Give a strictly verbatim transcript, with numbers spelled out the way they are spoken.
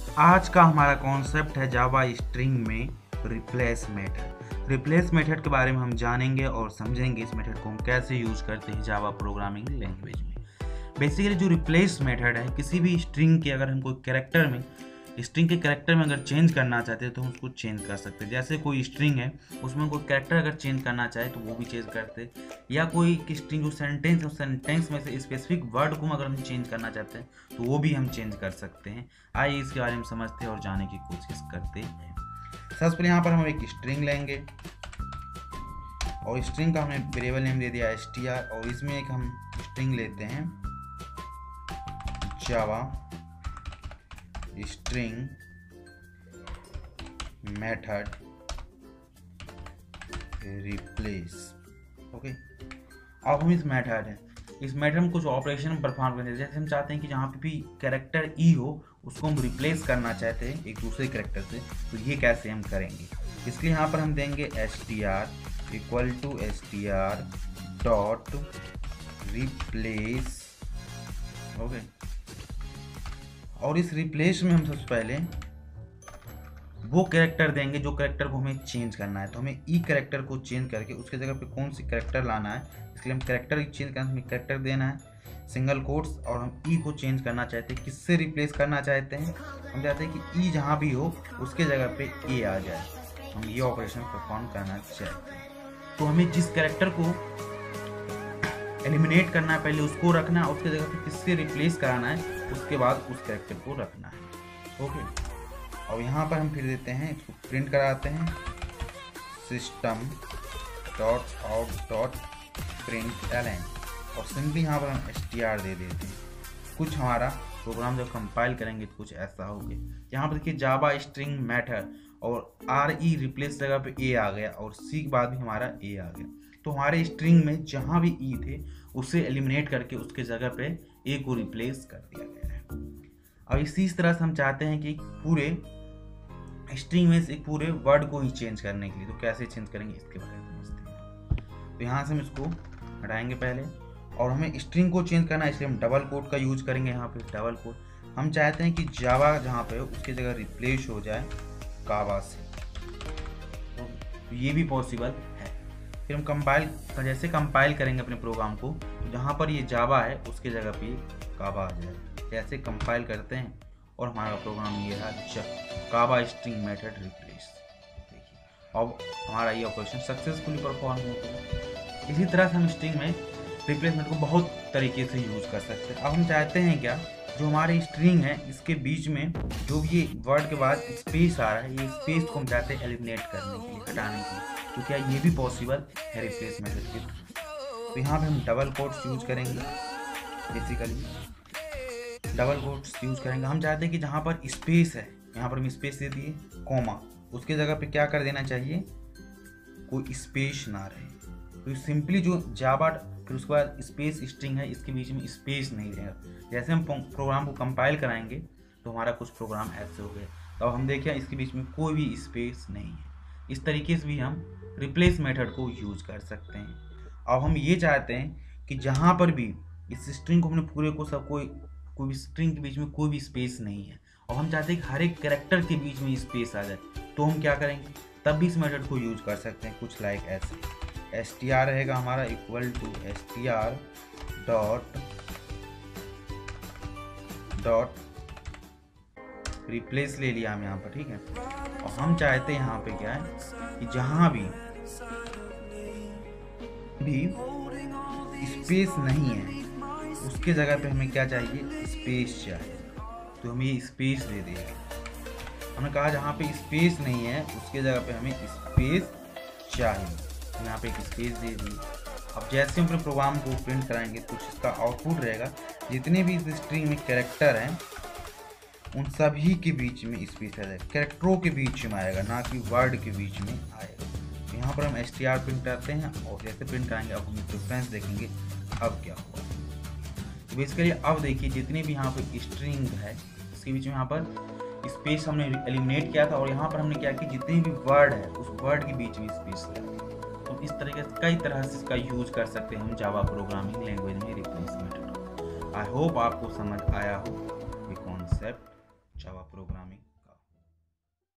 आज का हमारा कॉन्सेप्ट है जावा स्ट्रिंग में रिप्लेस मेथड। रिप्लेस मेथड के बारे में हम जानेंगे और समझेंगे इस मेथड को हम कैसे यूज करते हैं जावा प्रोग्रामिंग लैंग्वेज में। बेसिकली जो रिप्लेस मेथड है, किसी भी स्ट्रिंग के अगर हम कोई कैरेक्टर में स्ट्रिंग के कैरेक्टर में अगर चेंज करना चाहते हैं तो हम उसको चेंज कर सकते हैं। जैसे कोई स्ट्रिंग है उसमें कोई कैरेक्टर अगर चेंज करना चाहे तो वो भी चेंज करते हैं, या कोई स्ट्रिंग जो सेंटेंस है उस सेंटेंस में से स्पेसिफिक वर्ड को अगर हम चेंज करना चाहते हैं तो वो भी हम चेंज कर सकते हैं। आइए इसके बारे में समझते हैं और जानने की कोशिश करते हैं। सबसे पहले यहाँ पर हम एक स्ट्रिंग लेंगे और स्ट्रिंग का हमने वेरिएबल नेम दे दिया एस टी आर, और इसमें एक हम स्ट्रिंग लेते हैं Java string method replace. Okay, अब हम इस मेथड है इस मेथड में कुछ ऑपरेशन परफॉर्म करते हैं। जैसे हम चाहते हैं कि जहाँ पे भी कैरेक्टर ई हो उसको हम रिप्लेस करना चाहते हैं एक दूसरे कैरेक्टर से, तो ये कैसे हम करेंगे। इसलिए यहाँ पर हम देंगे S T R equal to S T R dot replace. Okay, और इस रिप्लेस में हम सबसे पहले वो कैरेक्टर देंगे जो कैरेक्टर को हमें चेंज करना है। तो हमें ई कैरेक्टर को चेंज करके उसके जगह पे कौन सी कैरेक्टर लाना है, इसलिए हम कैरेक्टर चेंज करना है, हमें कैरेक्टर देना है सिंगल कोट्स, और हम ई को चेंज करना चाहते हैं। किससे रिप्लेस करना चाहते हैं, हम चाहते हैं कि ई जहाँ भी हो उसके जगह पे ए आ जाए। हम ये ऑपरेशन परफॉर्म करना चाहते हैं। तो हमें जिस कैरेक्टर को एलिमिनेट करना है पहले उसको रखना है, उसके जगह पे किससे रिप्लेस कराना है उसके बाद उस कैरेक्टर को रखना है। ओके, और यहाँ पर हम फिर देते हैं, इसको प्रिंट कराते हैं system dot out dot print L N, और सिंपली यहाँ पर हम एस टी आर दे देते हैं। कुछ हमारा प्रोग्राम जब कंपाइल करेंगे तो कुछ ऐसा हो गया। यहाँ पर देखिए जावा स्ट्रिंग मेथड और आर ई रिप्लेस जगह पे ए आ गया और सी के बाद भी हमारा ए आ गया। तो हमारे स्ट्रिंग में जहाँ भी ई थे उसे एलिमिनेट करके उसके जगह पे ए को रिप्लेस कर दिया गया है। और इसी तरह से हम चाहते हैं कि पूरे स्ट्रिंग में से पूरे वर्ड को ही चेंज करने के लिए, तो कैसे चेंज करेंगे इसके बारे में समझते हैं। तो यहाँ से हम इसको हटाएंगे पहले, और हमें स्ट्रिंग को चेंज करना है इसलिए हम डबल कोट का यूज करेंगे। यहाँ पे डबल कोट हम चाहते हैं कि जावा जहाँ पे हो उसकी जगह रिप्लेस हो जाए कावा से, तो ये भी पॉसिबल है। फिर हम कंपाइल जैसे कंपाइल करेंगे अपने प्रोग्राम को, तो जहाँ पर ये जावा है उसके जगह पे कावा आ जाए। जैसे कंपाइल करते हैं और हमारा प्रोग्राम ये है कावा स्ट्रिंग मेथड रिप्लेस। देखिए अब हमारा ये ऑपरेशन सक्सेसफुली परफॉर्म हो गया। इसी तरह से हम स्ट्रिंग में रिप्लेसमेंट को बहुत तरीके से यूज कर सकते हैं। अब हम चाहते हैं क्या, जो हमारी स्ट्रिंग है इसके बीच में जो भी ये वर्ड के बाद स्पेस आ रहा है, ये स्पेस को हम चाहते हैं एलिमिनेट करने के लिए, हटाने के लिए। तो क्या ये भी पॉसिबल है रिप्लेस मेथड के थ्रू। तो यहाँ पे हम डबल कोट्स यूज करेंगे, बेसिकली डबल कोट्स यूज करेंगे। हम चाहते हैं कि जहाँ पर स्पेस है यहाँ पर हम स्पेस दे दिए कॉमा, उसके जगह पे क्या कर देना चाहिए, कोई स्पेस ना रहे। तो सिंपली जो जावा फिर उसके बाद स्पेस स्ट्रिंग है इसके बीच में स्पेस नहीं रहेगा। जैसे हम प्रोग्राम को कंपाइल कराएंगे तो हमारा कुछ प्रोग्राम ऐसे हो गए, तो अब हम देखें इसके बीच में कोई भी स्पेस नहीं है। इस तरीके से भी हम रिप्लेस मेथड को यूज कर सकते हैं। अब हम ये चाहते हैं कि जहाँ पर भी इस स्ट्रिंग को हमने पूरे को सब कोई कोई भी स्ट्रिंग के बीच में कोई भी स्पेस नहीं है, और हम चाहते हैं कि हर एक कैरेक्टर के बीच में स्पेस आ जाए, तो हम क्या करेंगे, तब भी इस मेथड को यूज कर सकते हैं कुछ लाइक ऐसे। एस टी आर रहेगा हमारा equal to S T R dot dot replace ले लिया हम यहाँ पर, ठीक है। और हम चाहते हैं यहाँ पे क्या है कि जहाँ भी भी स्पेस नहीं है उसके जगह पे हमें क्या चाहिए, स्पेस चाहिए। तो हम ये स्पेस दे देंगे। हमने कहा जहाँ पे स्पेस नहीं है उसके जगह पे हमें स्पेस चाहिए, तो यहाँ पे एक स्पेस दे दी। अब जैसे हम अपने प्रोग्राम को प्रिंट कराएंगे कुछ इसका आउटपुट रहेगा, जितने भी इस स्ट्रिंग में कैरेक्टर हैं उन सभी के बीच में स्पेस आ जाएगा, कैरेक्टरों के बीच में आएगा, ना कि वर्ड के बीच में आएगा। तो यहाँ पर हम एस टी आर प्रिंट करते हैं, और जैसे प्रिंट कराएंगे अब हम डिफरेंस देखेंगे अब क्या हुआ। तो बेसिकली अब देखिए जितने भी यहाँ पर स्ट्रिंग है इसके बीच में यहाँ पर स्पेस हमने एलिमिनेट किया था, और यहाँ पर हमने क्या किया, जितने भी वर्ड है उस वर्ड के बीच में स्पेस लगा। तो इस तरीके से कई तरह से इसका यूज कर सकते हैं हम जावा प्रोग्रामिंग लैंग्वेज में रिप्लेस मेथड। आई होप आपको समझ आया हो ये कॉन्सेप्ट। Java programming.